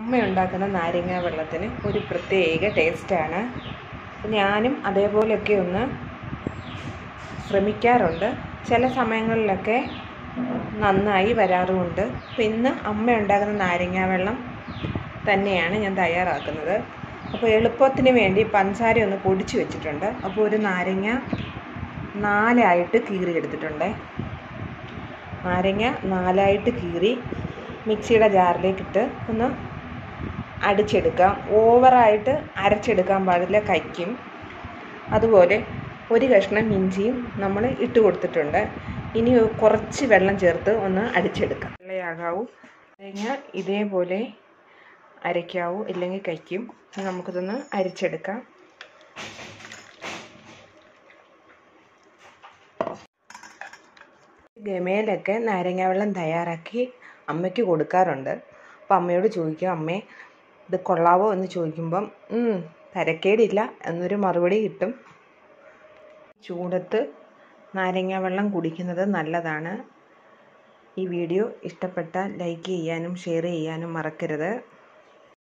അമ്മ ഉണ്ടാക്കുന്ന നാരങ്ങ വെള്ളത്തിന് ഒരു പ്രത്യേക ടേസ്റ്റാണ്. ഞാനും അതേപോലെയൊക്കെ ഒന്ന് ശ്രമിക്കാറുണ്ട്. ചില സമയങ്ങളിലൊക്കെ നന്നായി വരാറുമുണ്ട്. അപ്പോൾ ഇന്ന് അമ്മ ഉണ്ടാക്കുന്ന നാരങ്ങ വെള്ളം തന്നെയാണ് ഞാൻ തയ്യാറാക്കുന്നത്. അപ്പോൾ എളുപ്പത്തിന് വേണ്ടി പഞ്ചസാര ഒന്ന് പൊടിച്ച് വെച്ചിട്ടുണ്ട്. അപ്പോൾ ഒരു നാരങ്ങ 4ആയിട്ട് കീറിയെടുത്തിട്ടുണ്ട്. നാരങ്ങ 4ആയിട്ട് കീറി മിക്സിയുടെ ജാറിലേക്കിട്ട് ഒന്ന് അടിച്ചെടുക്കാം. ഓവറായിട്ട് അരച്ചെടുക്കാൻ പാടില്ല, കയ്ക്കും. അതുപോലെ ഒരു കഷ്ണം ഇഞ്ചിയും നമ്മൾ ഇട്ട് കൊടുത്തിട്ടുണ്ട്. ഇനി കുറച്ച് വെള്ളം ചേർത്ത് ഒന്ന് അടിച്ചെടുക്കാം. വെള്ളയാകാവൂ, കഴിഞ്ഞാൽ ഇതേപോലെ അരയ്ക്കാവൂ, ഇല്ലെങ്കിൽ കയ്ക്കും. നമുക്കിതൊന്ന് അരിച്ചെടുക്കാം. ഗമയിലൊക്കെ നാരങ്ങ വെള്ളം തയ്യാറാക്കി അമ്മയ്ക്ക് കൊടുക്കാറുണ്ട്. അപ്പോൾ അമ്മയോട് ചോദിക്കും, അമ്മേ ഇത് കൊള്ളാവോ എന്ന് ചോദിക്കുമ്പം തരക്കേടില്ല എന്നൊരു മറുപടി കിട്ടും. ചൂടത്ത് നാരങ്ങ വെള്ളം കുടിക്കുന്നത് നല്ലതാണ്. ഈ വീഡിയോ ഇഷ്ടപ്പെട്ടാൽ ലൈക്ക് ചെയ്യാനും ഷെയർ ചെയ്യാനും മറക്കരുത്.